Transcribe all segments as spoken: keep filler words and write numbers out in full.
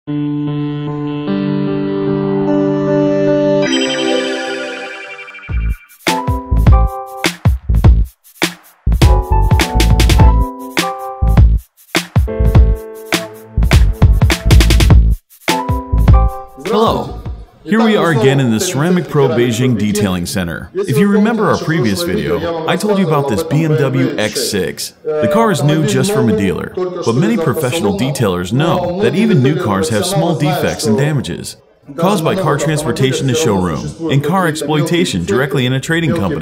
Hello! Here we are again in the Ceramic Pro Beijing Detailing Center. If you remember our previous video, I told you about this B M W X six. The car is new just from a dealer, but many professional detailers know that even new cars have small defects and damages caused by car transportation to showroom and car exploitation directly in a trading company.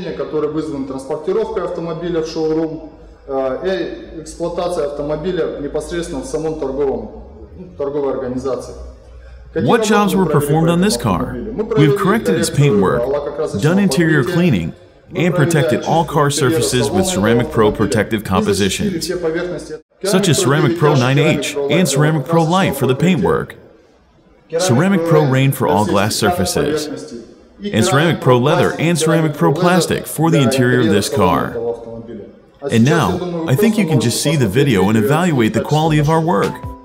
What jobs were performed on this car? We've corrected its paintwork, done interior cleaning, and protected all car surfaces with Ceramic Pro protective compositions, such as Ceramic Pro nine H and Ceramic Pro Light for the paintwork, Ceramic Pro Rain for all glass surfaces, and Ceramic Pro Leather and Ceramic Pro Plastic for the interior of this car. And now, I think you can just see the video and evaluate the quality of our work.